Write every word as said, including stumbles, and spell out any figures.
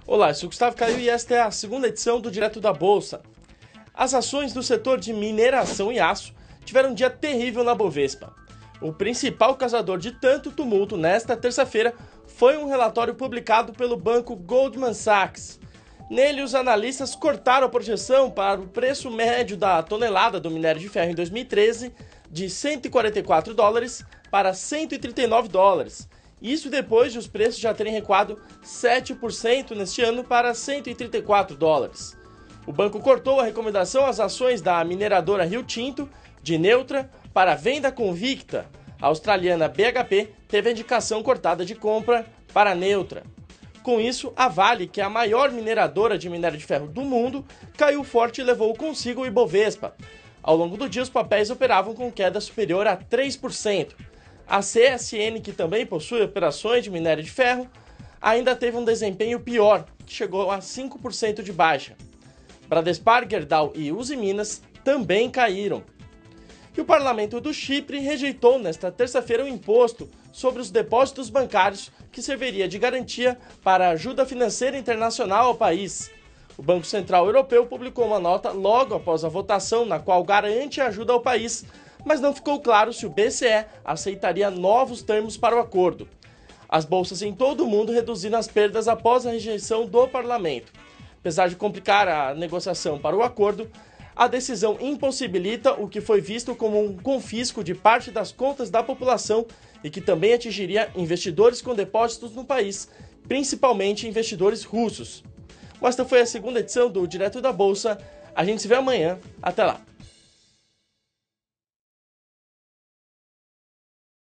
Olá, eu sou Gustavo Caio e esta é a segunda edição do Direto da Bolsa. As ações do setor de mineração e aço tiveram um dia terrível na Bovespa. O principal causador de tanto tumulto nesta terça-feira foi um relatório publicado pelo banco Goldman Sachs. Nele, os analistas cortaram a projeção para o preço médio da tonelada do minério de ferro em dois mil e treze de cento e quarenta e quatro dólares para cento e trinta e nove dólares. Isso depois de os preços já terem recuado sete por cento neste ano para cento e trinta e quatro dólares. O banco cortou a recomendação às ações da mineradora Rio Tinto, de neutra, para venda convicta. A australiana B H P teve a indicação cortada de compra para neutra. Com isso, a Vale, que é a maior mineradora de minério de ferro do mundo, caiu forte e levou consigo o Ibovespa. Ao longo do dia, os papéis operavam com queda superior a três por cento. A C S N, que também possui operações de minério de ferro, ainda teve um desempenho pior, que chegou a cinco por cento de baixa. Bradespar, Gerdau e Uzi Minas também caíram. E o parlamento do Chipre rejeitou nesta terça-feira o imposto sobre os depósitos bancários que serviria de garantia para a ajuda financeira internacional ao país. O Banco Central Europeu publicou uma nota logo após a votação na qual garante a ajuda ao país, mas não ficou claro se o B C E aceitaria novos termos para o acordo. As bolsas em todo o mundo reduziram as perdas após a rejeição do parlamento. Apesar de complicar a negociação para o acordo, a decisão impossibilita o que foi visto como um confisco de parte das contas da população e que também atingiria investidores com depósitos no país, principalmente investidores russos. Esta foi a segunda edição do Direto da Bolsa. A gente se vê amanhã. Até lá!